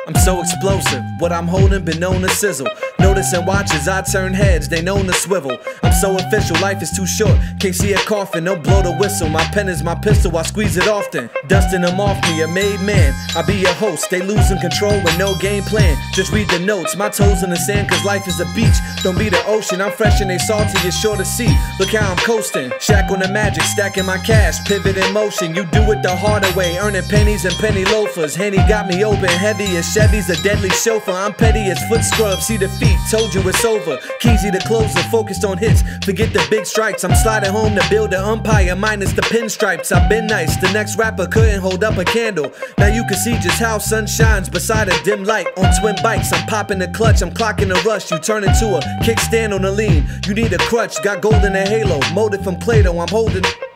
I'm so explosive, what I'm holding been known to sizzle. Noticing watches, I turn heads, they known to swivel. I'm so official, life is too short, can't see a coffin, don't blow the whistle. My pen is my pistol, I squeeze it often. Dusting them off me, a made man, I be your host. They losing control with no game plan, just read the notes. My toes in the sand cause life is the beach, don't be the ocean. I'm fresh and they salty, it's sure to see. Look how I'm coasting, shack on the magic, stacking my cash, pivot in motion. You do it the harder way, earning pennies and penny loafers. Henny got me open, heavy as Chevy's a deadly chauffeur. I'm petty as foot scrub, see defeat, told you it's over. Keezy the closer, focused on hits, forget the big strikes. I'm sliding home to build an empire minus the pinstripes. I've been nice, the next rapper couldn't hold up a candle. Now you can see just how sun shines beside a dim light. On twin bikes, I'm popping the clutch, I'm clocking the rush. You turn into a kickstand on the lean, you need a crutch, got gold in a halo, molded from Play-Doh, I'm holding